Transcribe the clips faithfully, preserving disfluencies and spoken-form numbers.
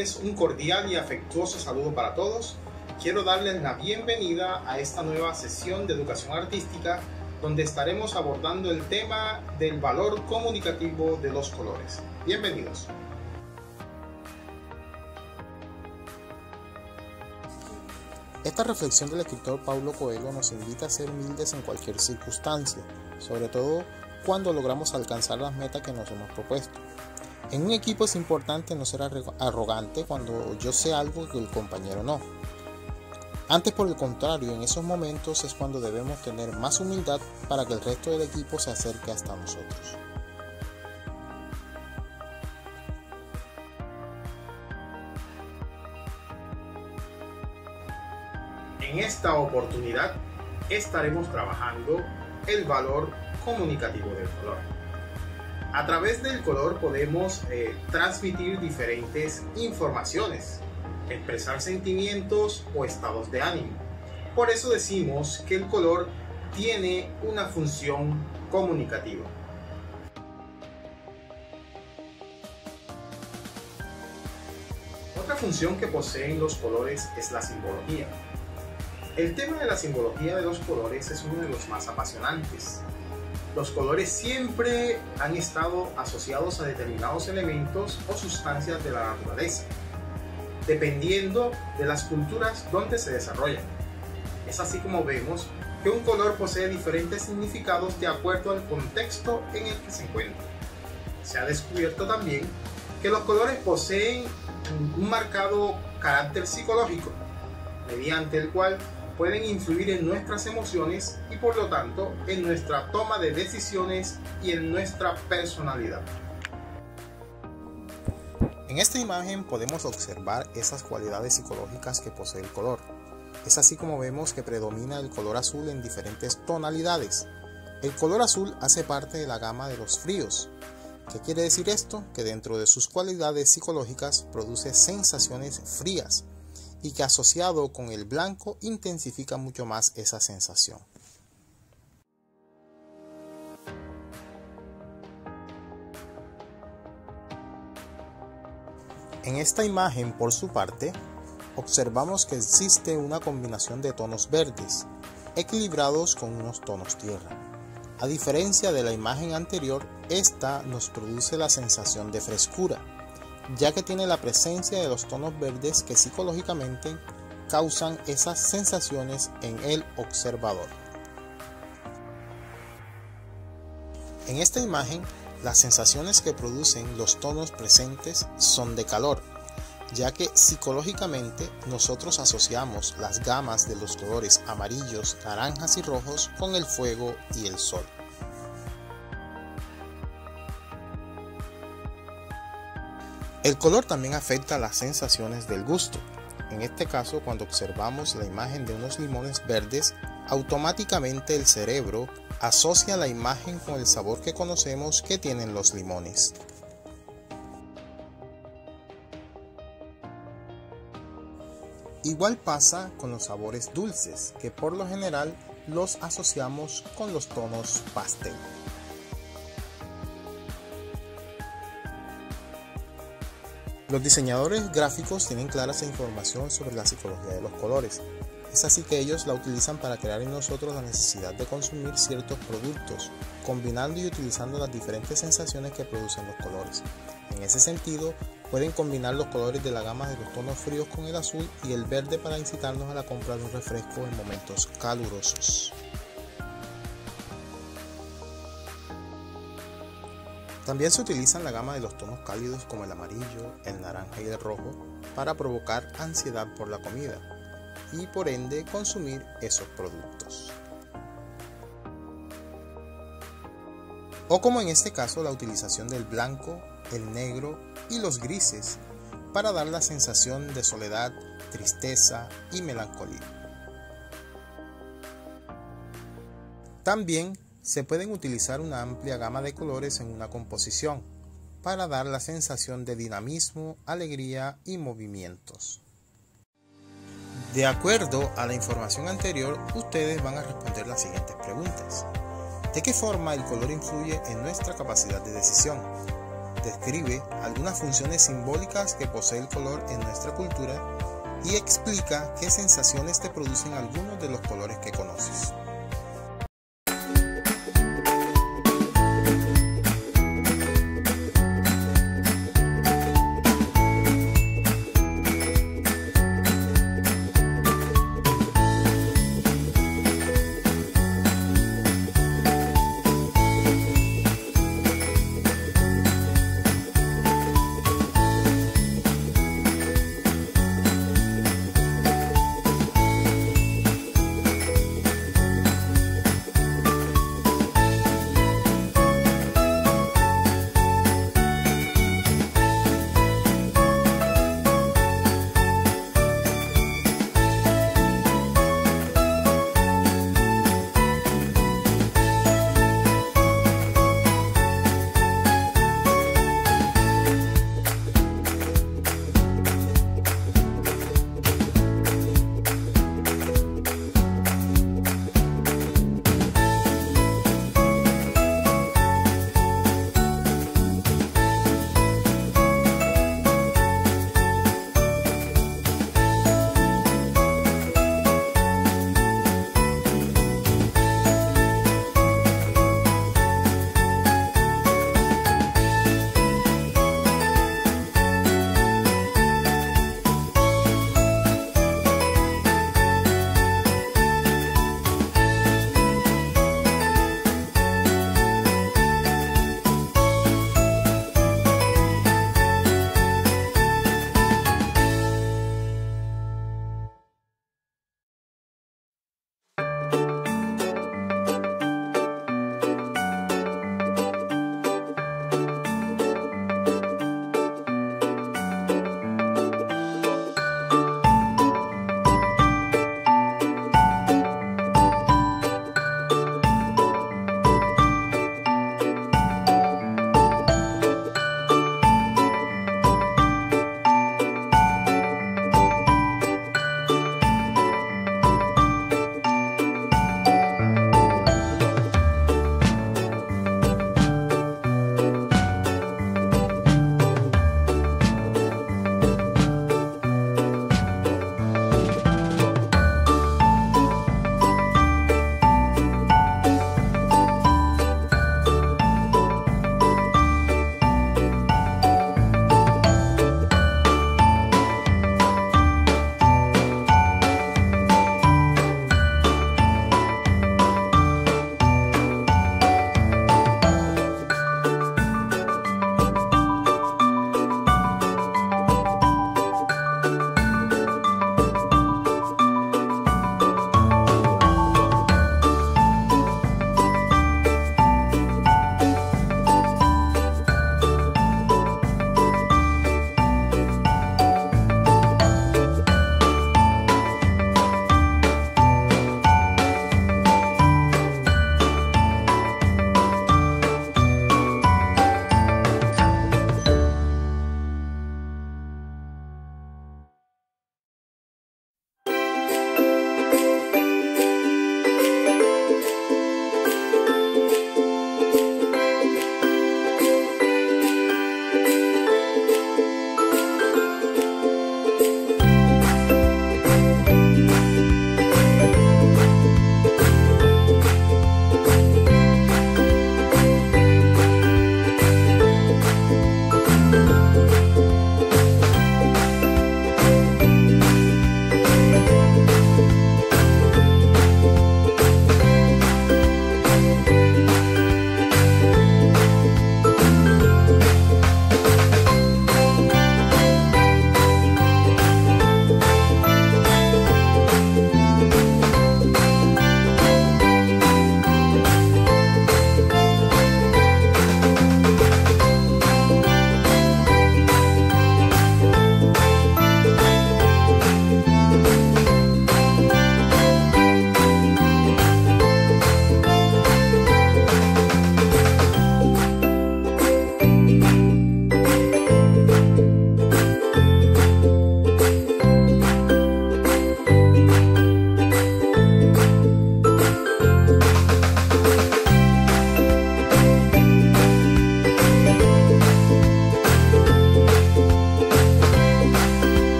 noches, un cordial y afectuoso saludo para todos. Quiero darles la bienvenida a esta nueva sesión de educación artística donde estaremos abordando el tema del valor comunicativo de los colores. Bienvenidos. Esta reflexión del escritor Paulo Coelho nos invita a ser humildes en cualquier circunstancia, sobre todo cuando logramos alcanzar las metas que nos hemos propuesto. En un equipo es importante no ser arrogante cuando yo sé algo que el compañero no. Antes, por el contrario, en esos momentos es cuando debemos tener más humildad para que el resto del equipo se acerque hasta nosotros. En esta oportunidad estaremos trabajando el valor comunicativo del color. A través del color podemos eh, transmitir diferentes informaciones, expresar sentimientos o estados de ánimo. Por eso decimos que el color tiene una función comunicativa. Otra función que poseen los colores es la simbología. El tema de la simbología de los colores es uno de los más apasionantes. Los colores siempre han estado asociados a determinados elementos o sustancias de la naturaleza, dependiendo de las culturas donde se desarrollan. Es así como vemos que un color posee diferentes significados de acuerdo al contexto en el que se encuentra. Se ha descubierto también que los colores poseen un marcado carácter psicológico, mediante el cual pueden influir en nuestras emociones y por lo tanto en nuestra toma de decisiones y en nuestra personalidad. En esta imagen podemos observar esas cualidades psicológicas que posee el color. Es así como vemos que predomina el color azul en diferentes tonalidades. El color azul hace parte de la gama de los fríos. ¿Qué quiere decir esto? Que dentro de sus cualidades psicológicas produce sensaciones frías y que asociado con el blanco intensifica mucho más esa sensación. En esta imagen, por su parte, observamos que existe una combinación de tonos verdes, equilibrados con unos tonos tierra. A diferencia de la imagen anterior, esta nos produce la sensación de frescura, ya que tiene la presencia de los tonos verdes que psicológicamente causan esas sensaciones en el observador. En esta imagen, las sensaciones que producen los tonos presentes son de calor, ya que psicológicamente nosotros asociamos las gamas de los colores amarillos, naranjas y rojos con el fuego y el sol. El color también afecta las sensaciones del gusto. En este caso, cuando observamos la imagen de unos limones verdes, automáticamente el cerebro asocia la imagen con el sabor que conocemos que tienen los limones. Igual pasa con los sabores dulces, que por lo general los asociamos con los tonos pastel. Los diseñadores gráficos tienen clara esa información sobre la psicología de los colores. Es así que ellos la utilizan para crear en nosotros la necesidad de consumir ciertos productos, combinando y utilizando las diferentes sensaciones que producen los colores. En ese sentido, pueden combinar los colores de la gama de los tonos fríos con el azul y el verde para incitarnos a la compra de un refresco en momentos calurosos. También se utilizan la gama de los tonos cálidos como el amarillo, el naranja y el rojo para provocar ansiedad por la comida y por ende consumir esos productos. O como en este caso la utilización del blanco, el negro y los grises para dar la sensación de soledad, tristeza y melancolía. También se pueden utilizar una amplia gama de colores en una composición para dar la sensación de dinamismo, alegría y movimientos. De acuerdo a la información anterior, ustedes van a responder las siguientes preguntas. ¿De qué forma el color influye en nuestra capacidad de decisión? describe algunas funciones simbólicas que posee el color en nuestra cultura y explica qué sensaciones te producen algunos de los colores que conoces.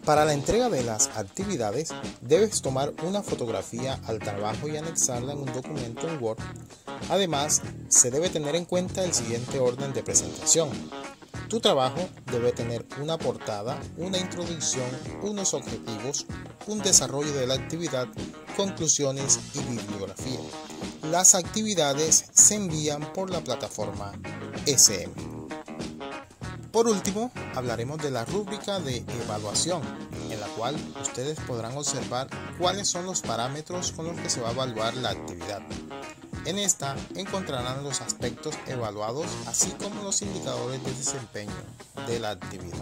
Para la entrega de las actividades, debes tomar una fotografía al trabajo y anexarla en un documento en Word. Además, se debe tener en cuenta el siguiente orden de presentación. Tu trabajo debe tener una portada, una introducción, unos objetivos, un desarrollo de la actividad, conclusiones y bibliografía. Las actividades se envían por la plataforma S M. Por último, hablaremos de la rúbrica de evaluación, en la cual ustedes podrán observar cuáles son los parámetros con los que se va a evaluar la actividad. En esta encontrarán los aspectos evaluados, así como los indicadores de desempeño de la actividad.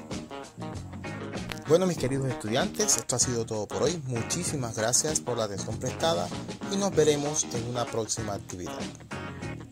Bueno, mis queridos estudiantes, esto ha sido todo por hoy. Muchísimas gracias por la atención prestada y nos veremos en una próxima actividad.